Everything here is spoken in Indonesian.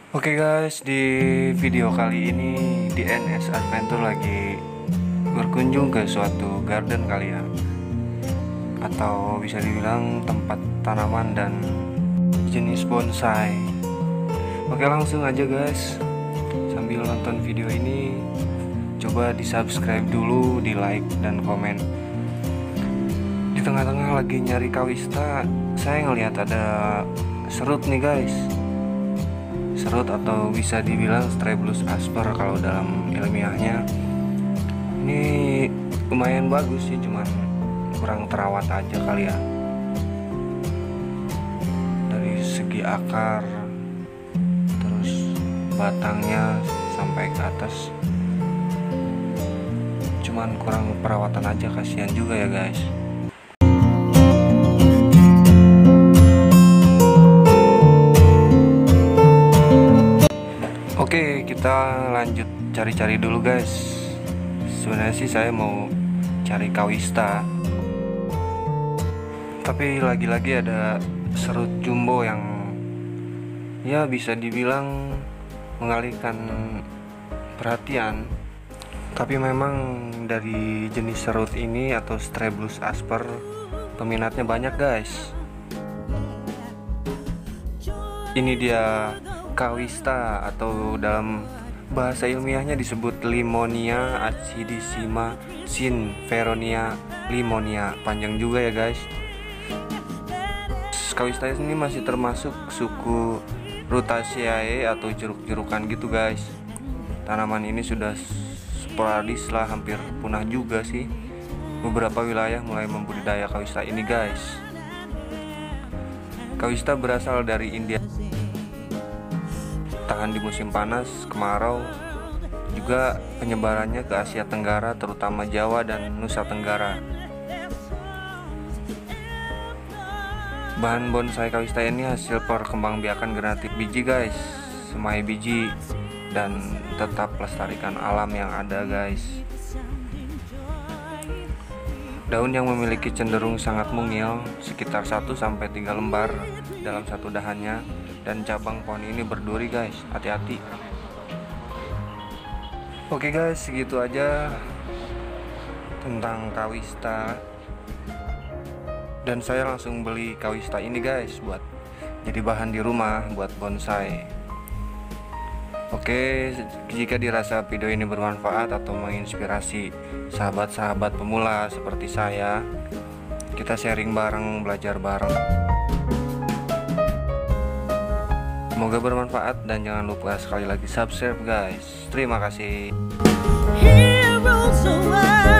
Oke guys, di video kali ini DNS Adventure lagi berkunjung ke suatu garden kali ya, atau bisa dibilang tempat tanaman dan jenis bonsai. Oke, langsung aja guys, sambil nonton video ini coba di subscribe dulu, di like dan komen. Di tengah-tengah lagi nyari kawista, saya ngelihat ada serut nih guys. Serut atau bisa dibilang Strabelus asper kalau dalam ilmiahnya. Ini lumayan bagus sih, cuman kurang terawat aja kali ya. Dari segi akar, terus batangnya sampai ke atas, cuman kurang perawatan aja, kasihan juga ya guys. Oke, kita lanjut cari-cari dulu guys. Sebenarnya sih saya mau cari kawista, tapi lagi-lagi ada serut jumbo yang ya bisa dibilang mengalihkan perhatian. Tapi memang dari jenis serut ini atau Strabelus asper peminatnya banyak guys. Ini dia kawista, atau dalam bahasa ilmiahnya disebut Limonia acidissima sinferonia limonia. Panjang juga ya guys. Kawista ini masih termasuk suku Rutaceae atau jeruk-jerukan gitu guys. Tanaman ini sudah sporadis lah, hampir punah juga sih. Beberapa wilayah mulai membudidaya kawista ini guys. Kawista berasal dari India, tahan di musim panas, kemarau, juga penyebarannya ke Asia Tenggara, terutama Jawa dan Nusa Tenggara. Bahan bonsai kawista ini hasil perkembangbiakan generatif biji guys, semai biji, dan tetap lestarikan alam yang ada guys. Daun yang memiliki cenderung sangat mungil, sekitar 1-3 lembar dalam satu dahannya, dan cabang pohon ini berduri guys, hati-hati. Oke guys, segitu aja tentang kawista, dan saya langsung beli kawista ini guys buat jadi bahan di rumah buat bonsai. Oke, jika dirasa video ini bermanfaat atau menginspirasi sahabat-sahabat pemula seperti saya, kita sharing bareng, belajar bareng. Semoga bermanfaat, dan jangan lupa sekali lagi subscribe guys. Terima kasih.